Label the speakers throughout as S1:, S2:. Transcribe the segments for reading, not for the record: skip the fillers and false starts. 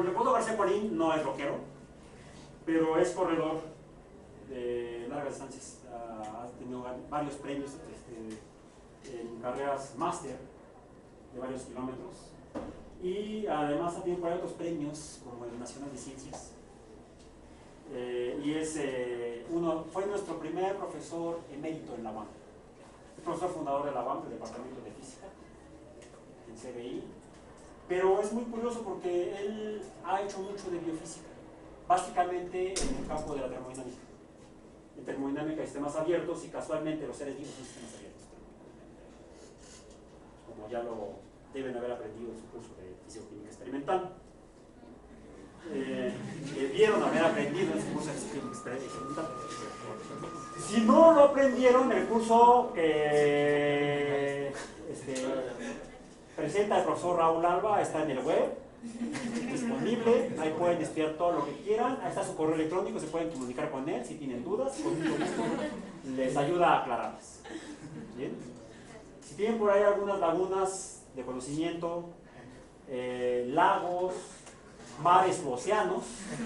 S1: Leopoldo García Colín no es rockero, pero es corredor de largas distancias. Ha tenido varios premios en carreras máster de varios kilómetros. Y además ha tenido por ahí otros premios, como el Nacional de Ciencias. Y fue nuestro primer profesor emérito en la UAM. Es profesor fundador de la UAM, del Departamento de Física, en CBI. Pero es muy curioso porque él ha hecho mucho de biofísica, básicamente en el campo de la termodinámica. En termodinámica de sistemas abiertos, y casualmente los seres vivos son sistemas abiertos. Como ya lo deben haber aprendido en su curso de fisicoquímica experimental. Debieron haber aprendido en su curso de fisicoquímica experimental. Si no lo aprendieron, el curso que presenta el profesor Raúl Alba está en el web, disponible, ahí pueden estudiar todo lo que quieran, ahí está su correo electrónico, se pueden comunicar con él si tienen dudas, con mucho gusto les ayuda a aclararlas. ¿Bien? Si tienen por ahí algunas lagunas de conocimiento, lagos, mares u océanos,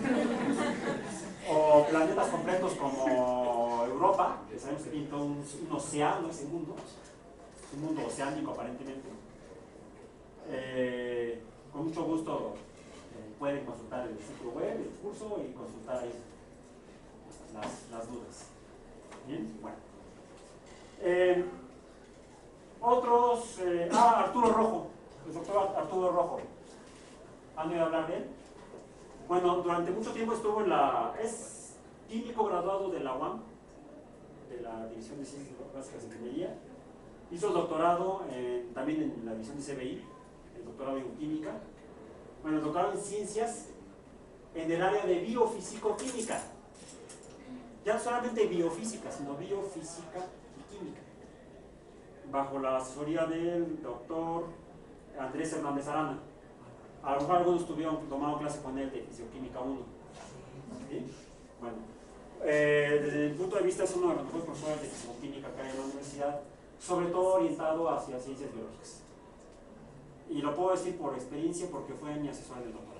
S1: o planetas completos como Europa, que sabemos que tiene todo un océano, ese mundo, un mundo oceánico aparentemente, con mucho gusto pueden consultar el sitio web, el curso, y consultar ahí las dudas. Bien, bueno. Otros, Arturo Rojo, el doctor Arturo Rojo. ¿Han oído hablar de él? Bueno, durante mucho tiempo estuvo es químico graduado de la UAM, de la División de Ciencias Básicas de Ingeniería. Hizo el doctorado también en la división de CBI, el doctorado en química. Bueno, el doctorado en ciencias en el área de biofísico-química. Ya no solamente biofísica, sino biofísica y química. Bajo la asesoría del doctor Andrés Hernández Arana. A lo mejor algunos tuvieron tomado clase con él de Fisicoquímica 1. ¿Sí? Bueno, desde mi punto de vista es uno de los mejores profesores de Fisicoquímica acá en la universidad, sobre todo orientado hacia ciencias biológicas. Y lo puedo decir por experiencia porque fue mi asesor del doctorado.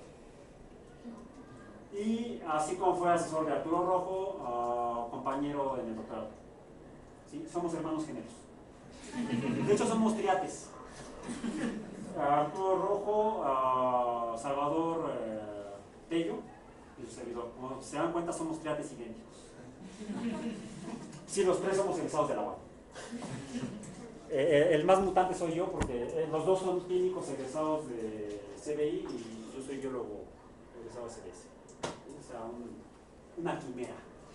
S1: Y así como fue asesor de Arturo Rojo, compañero en el doctorado. ¿Sí? Somos hermanos gemelos. De hecho somos triates. Arturo Rojo, Salvador Tello y su servidor. Como se dan cuenta, somos triates idénticos. Sí, los tres somos egresados de la UAM. El más mutante soy yo porque los dos son químicos egresados de CBI y yo soy biólogo egresado de CBS. O sea, una quimera.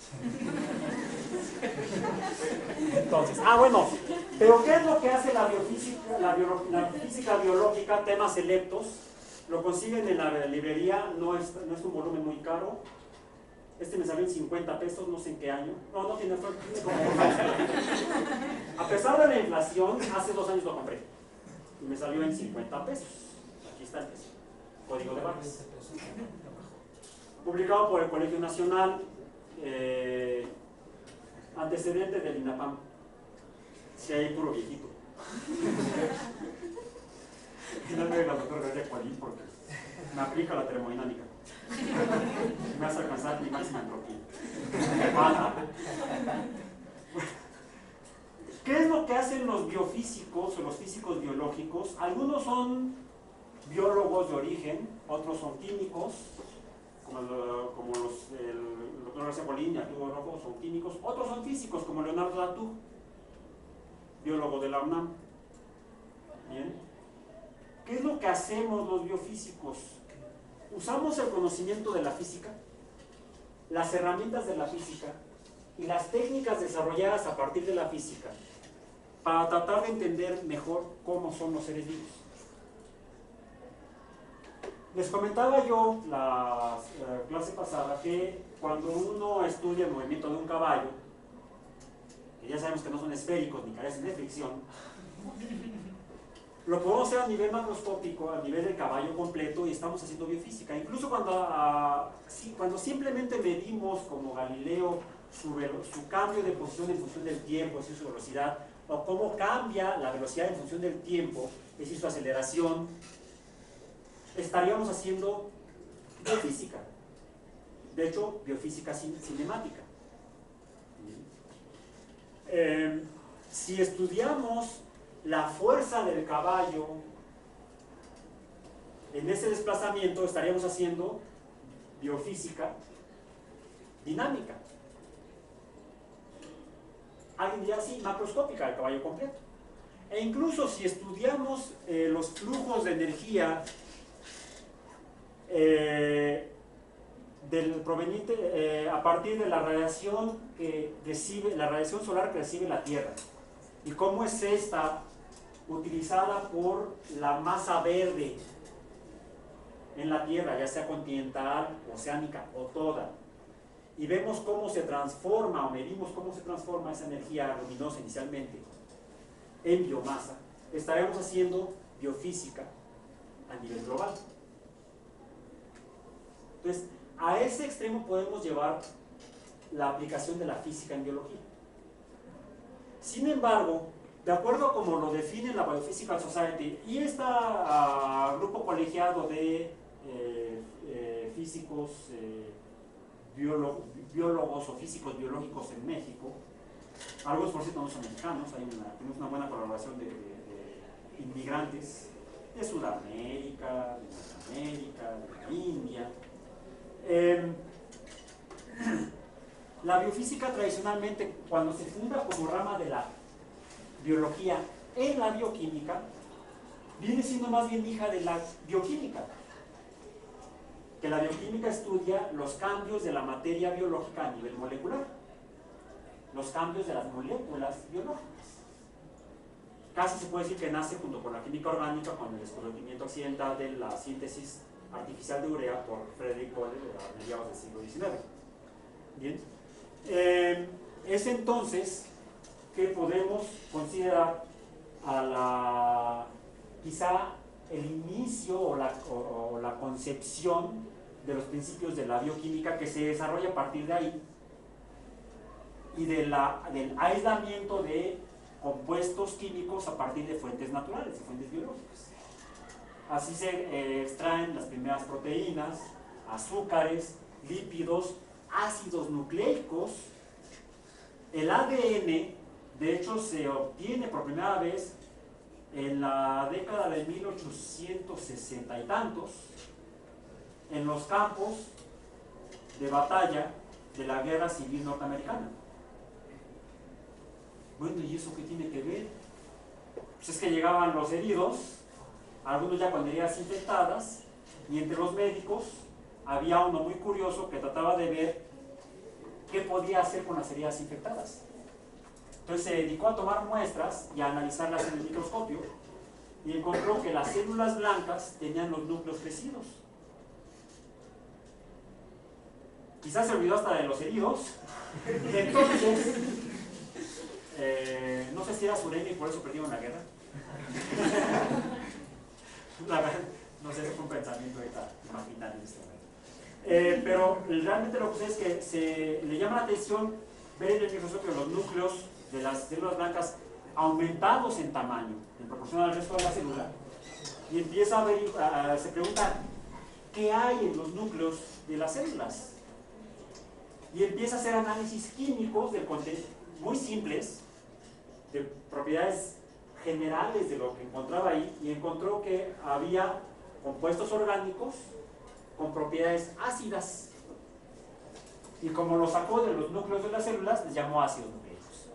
S1: Entonces, bueno, pero ¿qué es lo que hace la biofísica, la física biológica? Temas selectos, lo consiguen en la librería, no es un volumen muy caro. Este me salió en 50 pesos, no sé en qué año. No tiene como a pesar de la inflación, hace 2 años lo compré y me salió en 50 pesos. Aquí está el precio, código de barras. Publicado por el Colegio Nacional. Antecedente del INAPAM. Si hay puro viejito. Y no me diga doctor García Colín porque me aplica la termodinámica. Me hace alcanzar mi máxima entropía. ¿Qué es lo que hacen los biofísicos o los físicos biológicos? Algunos son biólogos de origen, otros son químicos, como el doctor García Colín y Arturo Rojo son químicos, otros son físicos, como Leonardo Datú, biólogo de la UNAM. Bien. ¿Qué es lo que hacemos los biofísicos? Usamos el conocimiento de la física, las herramientas de la física y las técnicas desarrolladas a partir de la física para tratar de entender mejor cómo son los seres vivos. Les comentaba yo la clase pasada que cuando uno estudia el movimiento de un caballo, que ya sabemos que no son esféricos ni carecen de fricción, lo podemos hacer a nivel macroscópico, a nivel del caballo completo, y estamos haciendo biofísica. Incluso cuando simplemente medimos, como Galileo, su cambio de posición en función del tiempo, es decir, su velocidad, o cómo cambia la velocidad en función del tiempo, es decir, su aceleración, estaríamos haciendo Biofísica. De hecho, biofísica cinemática. Si estudiamos la fuerza del caballo en ese desplazamiento, estaríamos haciendo biofísica dinámica. Alguien diría así, macroscópica del caballo completo. E incluso si estudiamos los flujos de energía proveniente a partir de la radiación que recibe, la radiación solar que recibe la Tierra, y cómo es esta utilizada por la masa verde en la Tierra, ya sea continental, oceánica o toda, y vemos cómo se transforma, o medimos cómo se transforma esa energía luminosa inicialmente en biomasa, estaremos haciendo biofísica a nivel global. Entonces, a ese extremo podemos llevar la aplicación de la física en biología. Sin embargo, de acuerdo a como lo define la Biophysical Society y este grupo colegiado de físicos, biólogos o físicos biológicos en México, algunos por cierto no son mexicanos, tenemos una buena colaboración de inmigrantes de Sudamérica, de Norteamérica, de la India. La biofísica tradicionalmente, cuando se funda como rama de la biología en la bioquímica, viene siendo más bien hija de la bioquímica, que la bioquímica estudia los cambios de la materia biológica a nivel molecular, los cambios de las moléculas biológicas. Casi se puede decir que nace junto con la química orgánica con el descubrimiento accidental de la síntesis artificial de urea por Frederick Boyle a mediados del siglo XIX. Bien, es entonces que podemos considerar a quizá el inicio o la concepción de los principios de la bioquímica que se desarrolla a partir de ahí y del aislamiento de compuestos químicos a partir de fuentes naturales, de fuentes biológicas. Así se extraen las primeras proteínas, azúcares, lípidos, ácidos nucleicos. El ADN, de hecho, se obtiene por primera vez en la década de 1860 y tantos, en los campos de batalla de la Guerra Civil Norteamericana. Bueno, ¿y eso qué tiene que ver? Pues es que llegaban los heridos, algunos ya con heridas infectadas, y entre los médicos había uno muy curioso que trataba de ver qué podía hacer con las heridas infectadas. Entonces se dedicó a tomar muestras y a analizarlas en el microscopio y encontró que las células blancas tenían los núcleos crecidos. Quizás se olvidó hasta de los heridos. Entonces, no sé si era suremi y por eso perdieron la guerra. No sé, ese fue un pensamiento ahorita marginal en este momento. Pero realmente lo que sucede es que se le llama la atención ver en el microscopio los núcleos de las células blancas aumentados en tamaño en proporción al resto de la célula, y empieza a ver, se pregunta qué hay en los núcleos de las células, y empieza a hacer análisis químicos del contenido muy simples de propiedades generales de lo que encontraba ahí, y encontró que había compuestos orgánicos con propiedades ácidas, y como lo sacó de los núcleos de las células, les llamó ácidos nucleicos.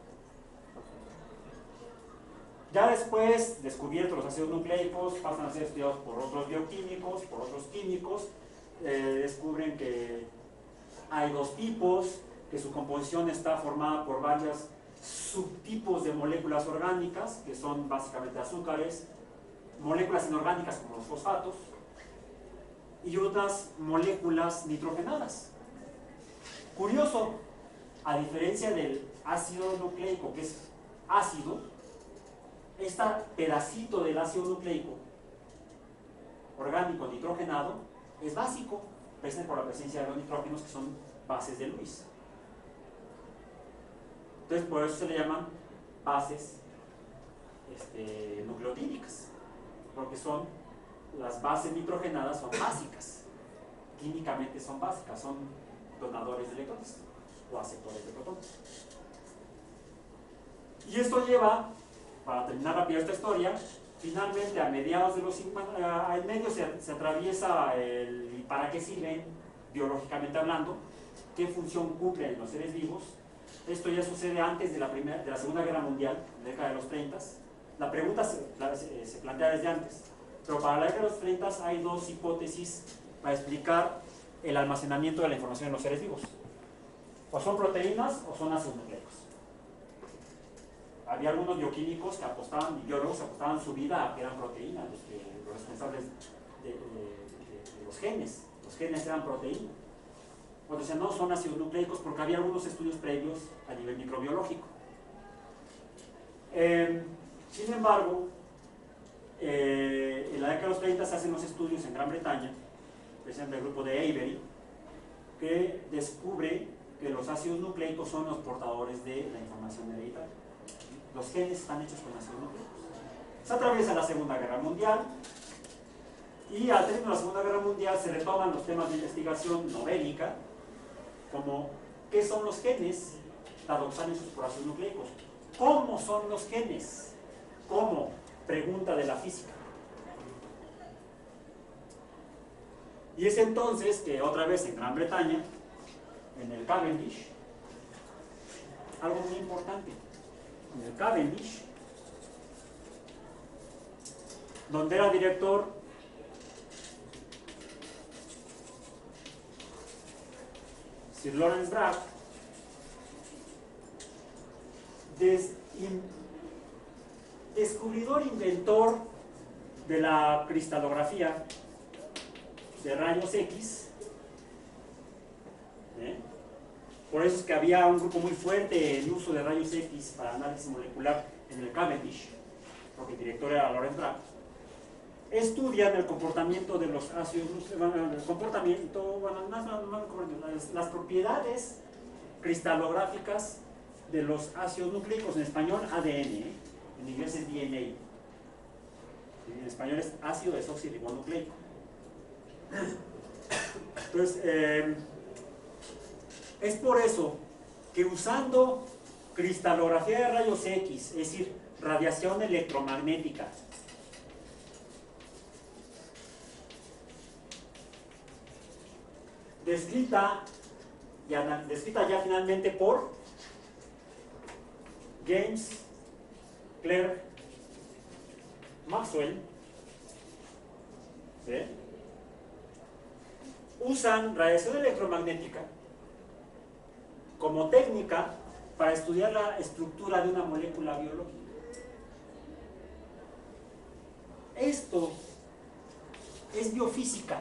S1: Ya después, descubiertos los ácidos nucleicos, pasan a ser estudiados por otros bioquímicos, por otros químicos, descubren que hay dos tipos, que su composición está formada por varios subtipos de moléculas orgánicas, que son básicamente azúcares, moléculas inorgánicas como los fosfatos, y otras moléculas nitrogenadas. Curioso, a diferencia del ácido nucleico, que es ácido, este pedacito del ácido nucleico orgánico nitrogenado es básico, precisamente por la presencia de los nitrógenos, que son bases de Lewis. Entonces, por eso se le llaman bases nucleotídicas, porque son las bases nitrogenadas son básicas. químicamente son básicas, son donadores de electrones o aceptores de protones. Y esto lleva, para terminar rápido esta historia, finalmente a mediados de los 50, en medio se atraviesa el para qué sirven biológicamente hablando, qué función cumplen en los seres vivos. Esto ya sucede antes de la Segunda Guerra Mundial, en la década de los 30. La pregunta se plantea desde antes, pero para la década de los 30 hay dos hipótesis para explicar el almacenamiento de la información en los seres vivos. O son proteínas o son ácidos nucleicos. Había algunos bioquímicos que apostaban, biólogos que apostaban su vida a que eran proteínas, los responsables de los genes. Los genes eran proteínas. Otros decían, no, son ácidos nucleicos, porque había algunos estudios previos a nivel microbiológico. Sin embargo, en la década de los 30 se hacen los estudios en Gran Bretaña, precisamente el grupo de Avery, que descubre que los ácidos nucleicos son los portadores de la información hereditaria. Los genes están hechos con ácidos nucleicos. Se atraviesa la Segunda Guerra Mundial y al término de la Segunda Guerra Mundial se retoman los temas de investigación no bélica, como ¿qué son los genes? Dado que están hechos por ácidos nucleicos. ¿Cómo son los genes? ¿Cómo? Pregunta de la física. Y es entonces que otra vez en Gran Bretaña, en el Cavendish, algo muy importante, en el Cavendish, donde era director Sir Lawrence Bragg, descubridor, inventor de la cristalografía de rayos X. Por eso es que había un grupo muy fuerte en uso de rayos X para análisis molecular en el Cavendish, porque el director era Lawrence Bragg. Estudian el comportamiento de los ácidos, las propiedades cristalográficas de los ácidos nucleicos, en español ADN, en inglés es DNA, en español es ácido desoxirribonucleico. Entonces, es por eso que usando cristalografía de rayos X, es decir, radiación electromagnética, descrita ya finalmente por James Clerk Maxwell, ¿sí? Usan radiación electromagnética como técnica para estudiar la estructura de una molécula biológica. Esto es biofísica.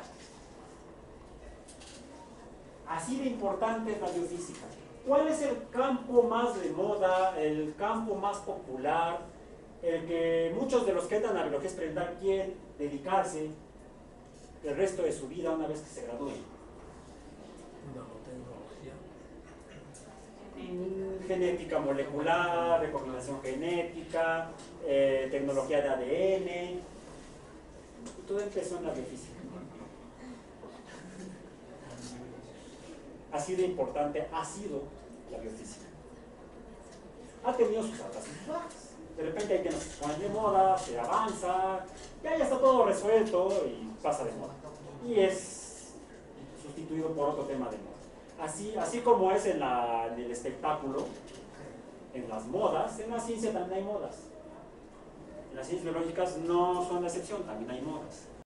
S1: Así de importante es la biofísica. ¿Cuál es el campo más de moda, el campo más popular, el que muchos de los que entran a biología experimental quieren dedicarse el resto de su vida una vez que se gradúen? Genética molecular, recombinación genética, tecnología de ADN. Todo empezó en la biofísica. Así de importante ha sido la biofísica. Ha tenido sus altas y sus bajas. De repente hay que nos ponen de moda, se avanza, ya está todo resuelto y pasa de moda. Y es sustituido por otro tema de moda. Así como es en el espectáculo, en las modas, en la ciencia también hay modas. En las ciencias biológicas no son la excepción, también hay modas.